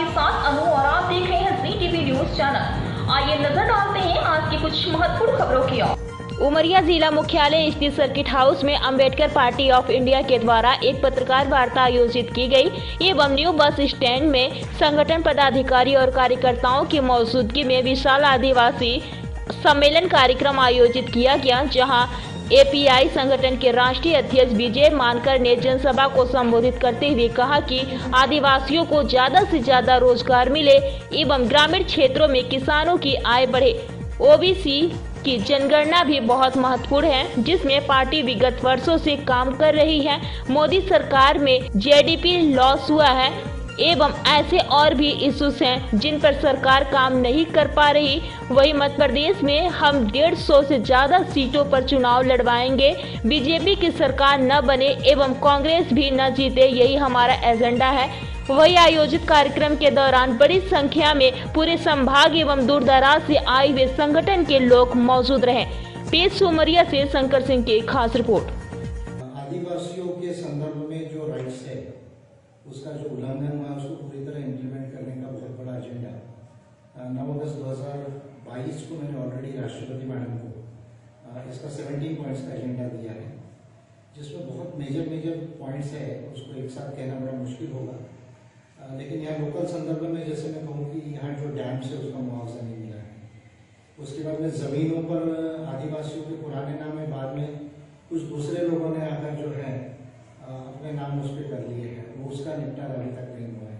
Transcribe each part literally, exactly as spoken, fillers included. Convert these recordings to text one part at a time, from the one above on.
आपके साथ अनु और आप देख रहे हैं जी टीवी न्यूज चैनल। आइए नजर डालते हैं आज की कुछ महत्वपूर्ण खबरों की ओर। उमरिया जिला मुख्यालय स्थित सर्किट हाउस में अंबेडकर पार्टी ऑफ इंडिया के द्वारा एक पत्रकार वार्ता आयोजित की गई एवं न्यू बस स्टैंड में संगठन पदाधिकारी और कार्यकर्ताओं की मौजूदगी में विशाल आदिवासी सम्मेलन कार्यक्रम आयोजित किया गया, जहां एपीआई संगठन के राष्ट्रीय अध्यक्ष विजय मानकर ने जनसभा को संबोधित करते हुए कहा कि आदिवासियों को ज्यादा से ज्यादा रोजगार मिले एवं ग्रामीण क्षेत्रों में किसानों की आय बढ़े। ओबीसी की जनगणना भी बहुत महत्वपूर्ण है, जिसमें पार्टी विगत वर्षों से काम कर रही है। मोदी सरकार में जीडीपी लॉस हुआ है एवं ऐसे और भी इश्यूज हैं जिन पर सरकार काम नहीं कर पा रही। वही मध्य प्रदेश में हम डेढ़ सौ से ज्यादा सीटों पर चुनाव लड़वाएंगे, बीजेपी की सरकार न बने एवं कांग्रेस भी न जीते, यही हमारा एजेंडा है। वही आयोजित कार्यक्रम के दौरान बड़ी संख्या में पूरे संभाग एवं दूर दराज से आए हुए संगठन के लोग मौजूद रहे। पेश उमरिया से शंकर सिंह की खास रिपोर्ट। आदिवासियों के संदर्भ में जो राइट्स है उसका जो उल्लंघन हुआ उसको पूरी तरह इम्प्लीमेंट करने का बहुत बड़ा एजेंडा नौ अगस्त दो हजार बाईस को मैंने ऑलरेडी राष्ट्रपति मैडम को इसका सत्रह पॉइंट्स का एजेंडा दिया है, जिसमें बहुत मेजर मेजर पॉइंट्स है। उसको एक साथ कहना बड़ा मुश्किल होगा, लेकिन यहाँ लोकल संदर्भ में जैसे मैं कहूँ कि यहाँ जो डैम्स है उसका मुआवजा नहीं मिला है। उसके बाद में जमीनों पर आदिवासियों के पुराने नाम में बाद में कुछ दूसरे लोगों ने आकर जो है अपने नाम उस पर कर लिए हैं, वो उसका निपटारा अभी तक नहीं हुआ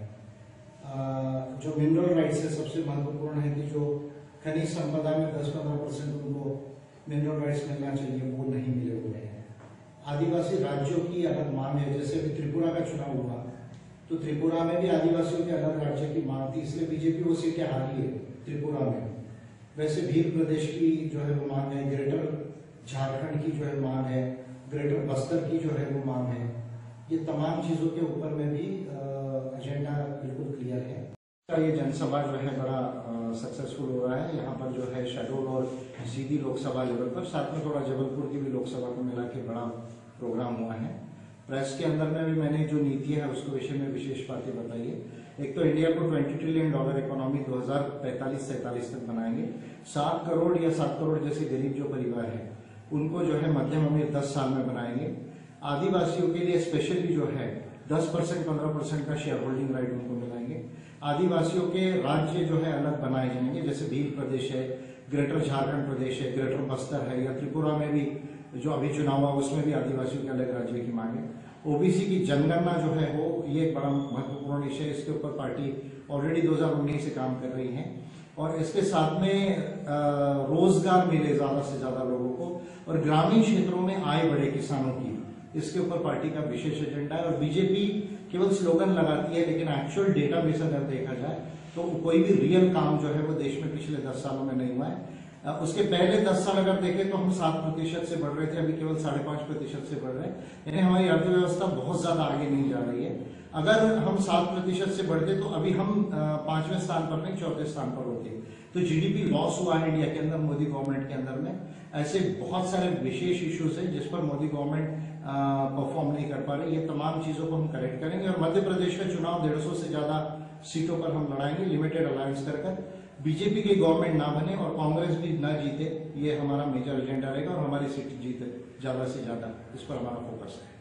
है। जो मिनरल राइट्स है सबसे महत्वपूर्ण है कि जो खनिज संपदा में दस पंद्रह परसेंट उनको मिनरल राइट्स मिलना चाहिए, वो नहीं मिले हुए हैं। आदिवासी राज्यों की अलग मांग है, जैसे अभी त्रिपुरा का चुनाव हुआ तो त्रिपुरा में भी आदिवासियों के अलग राज्य की मांग थी, इसलिए बीजेपी वो सीटें हारी है त्रिपुरा में। वैसे भील प्रदेश की जो है वो मांग है, ग्रेटर झारखंड की जो है मांग है, ग्रेटर बस्तर की जो है वो मांग है। ये तमाम चीजों के ऊपर में भी एजेंडा बिल्कुल क्लियर है। ये जनसभा जो है बड़ा सक्सेसफुल हो रहा है। यहाँ पर जो है शेड्यूल और सीधी लोकसभा लेवल पर, साथ में थोड़ा जबलपुर की भी लोकसभा को मिला के बड़ा प्रोग्राम हुआ है। प्रेस के अंदर में भी मैंने जो नीति है उसके विषय में विशेष बातें बताई है। एक तो इंडिया को बीस ट्रिलियन डॉलर इकोनॉमी दो हजार पैंतालीस सैंतालीस तक बनाएंगे। सात करोड़ या सात करोड़ जैसे गरीब जो परिवार है उनको जो है मध्यम अमीर दस साल में बनाएंगे। आदिवासियों के लिए स्पेशली जो है दस परसेंट पंद्रह परसेंट का शेयर होल्डिंग राइट उनको मिलाएंगे। आदिवासियों के राज्य जो है अलग बनाए जाएंगे, जैसे भील प्रदेश है, ग्रेटर झारखंड प्रदेश है, ग्रेटर बस्तर है, या त्रिपुरा में भी जो अभी चुनाव हुआ उसमें भी आदिवासियों के अलग राज्य की मांग है। ओबीसी की जनगणना जो है वो ये एक बड़ा महत्वपूर्ण विषय है। इसके ऊपर पार्टी ऑलरेडी दो हजार उन्नीस से काम कर रही है और इसके साथ में रोजगार मिले ज्यादा से ज्यादा लोगों को और ग्रामीण क्षेत्रों में आय बढ़े किसानों की, इसके ऊपर पार्टी का विशेष एजेंडा है। और बीजेपी केवल स्लोगन लगाती है, लेकिन एक्चुअल डेटा बेस अगर देखा जाए तो कोई भी रियल काम जो है वो देश में पिछले दस सालों में नहीं हुआ है। उसके पहले दस साल अगर देखें तो हम सात प्रतिशत से बढ़ रहे थे, अभी केवल साढ़े पांच प्रतिशत से बढ़ रहे हैं। यानी हमारी अर्थव्यवस्था बहुत ज्यादा आगे नहीं जा रही है। अगर हम सात प्रतिशत से बढ़ते तो अभी हम पांचवें स्थान पर नहीं चौथे स्थान पर होते। तो जीडीपी लॉस हुआ है इंडिया के अंदर मोदी गवर्नमेंट के अंदर में। ऐसे बहुत सारे विशेष इश्यूज हैं जिस पर मोदी गवर्नमेंट परफॉर्म नहीं कर पा रही। ये तमाम चीजों को हम करेक्ट करेंगे और मध्य प्रदेश का चुनाव डेढ़ सौ से ज्यादा सीटों पर हम लड़ाएंगे, लिमिटेड अलायंस कर कर। बीजेपी की गवर्नमेंट ना बने और कांग्रेस भी ना जीते, ये हमारा मेजर एजेंडा रहेगा और हमारी सीट जीते ज्यादा से ज्यादा, इस पर हमारा फोकस है।